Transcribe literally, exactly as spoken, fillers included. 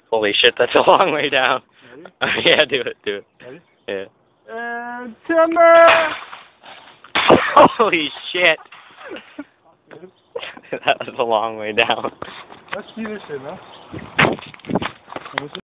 Holy shit, that's a long way down. Ready? Yeah, do it, do it. Ready? Yeah. And timber! Holy shit. That was a long way down. Let's see this shit, man.